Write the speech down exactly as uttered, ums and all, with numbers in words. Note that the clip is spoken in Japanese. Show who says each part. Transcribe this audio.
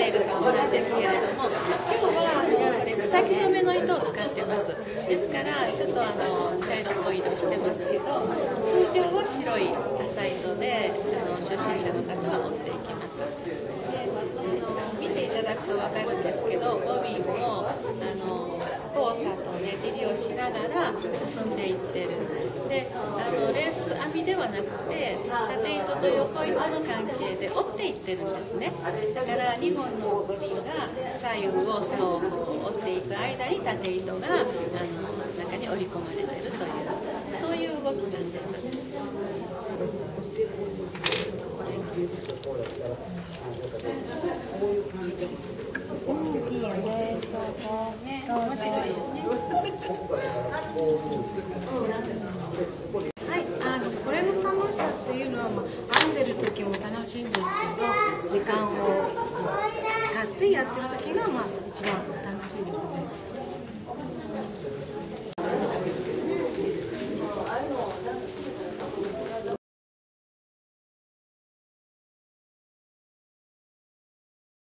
Speaker 1: っていると思うんですけれども、今日は草木染めの糸を使ってます。ですからちょっとあの茶色っぽい色してますけど、通常は白い麻糸であの初心者の方は織っていきます。であの見ていただくと分かるんですけど、ボビンをあの交差とねじりをしながら進んでいってる。であのレース編みではなくて縦糸と横糸の関係で折っていってるんですね。だからにほんのボビンが左右を竿をこう折っていく間に縦糸があの中に織り込まれているという、そういう動きなんです。いいよね。ね、面白いよね。はい、あのこれの楽しさっていうのは、まあ、編んでる時も楽しいんですけど、時間を使ってやってる時が、まあ、一番楽しいですね。